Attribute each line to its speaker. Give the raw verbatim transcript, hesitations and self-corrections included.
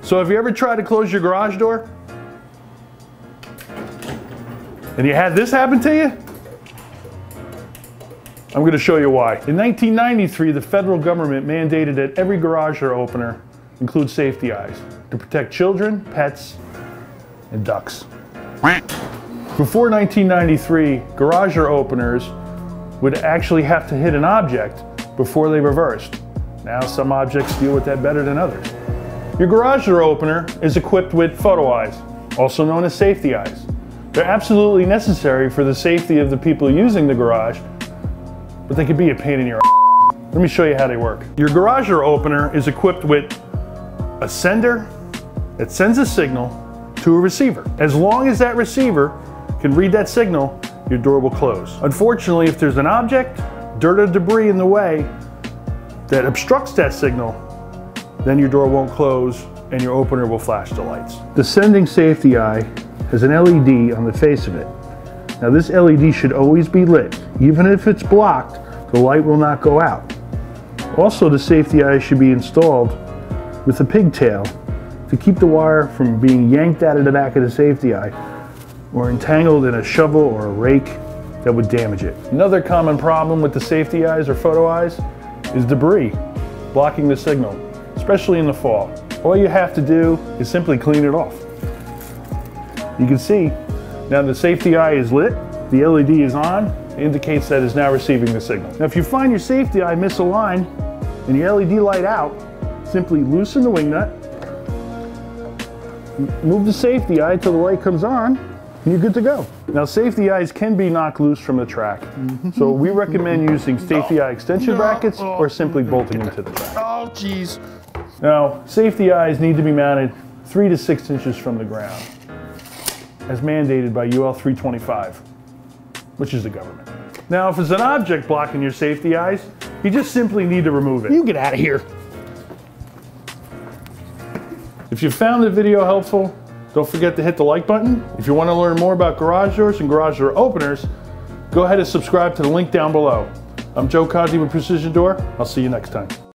Speaker 1: So have you ever tried to close your garage door? And you had this happen to you? I'm going to show you why. In nineteen ninety-three, the federal government mandated that every garage door opener include safety eyes to protect children, pets, and ducks. Before nineteen ninety-three, garage door openers would actually have to hit an object before they reversed. Now some objects deal with that better than others. Your garage door opener is equipped with photo eyes, also known as safety eyes. They're absolutely necessary for the safety of the people using the garage, but they could be a pain in your ass. Let me show you how they work. Your garage door opener is equipped with a sender that sends a signal to a receiver. As long as that receiver can read that signal, your door will close. Unfortunately, if there's an object, dirt or debris in the way that obstructs that signal, then your door won't close and your opener will flash the lights. The sending safety eye has an L E D on the face of it. Now this L E D should always be lit. Even if it's blocked, the light will not go out. Also, the safety eye should be installed with a pigtail to keep the wire from being yanked out of the back of the safety eye or entangled in a shovel or a rake that would damage it. Another common problem with the safety eyes or photo eyes is debris blocking the signal, especially in the fall. All you have to do is simply clean it off. You can see now the safety eye is lit, the L E D is on, it indicates that it's now receiving the signal. Now if you find your safety eye misaligned and your L E D light out, simply loosen the wing nut, move the safety eye till the light comes on, and you're good to go. Now safety eyes can be knocked loose from the track, so we recommend using safety eye extension brackets or simply bolting them to the track.
Speaker 2: Oh jeez.
Speaker 1: Now safety eyes need to be mounted three to six inches from the ground, as mandated by U L three twenty-five, which is the government. Now, if it's an object blocking your safety eyes, you just simply need to remove it.
Speaker 2: You get out of here.
Speaker 1: If you found the video helpful, don't forget to hit the like button. If you want to learn more about garage doors and garage door openers, go ahead and subscribe to the link down below. I'm Joe Conti with Precision Door. I'll see you next time.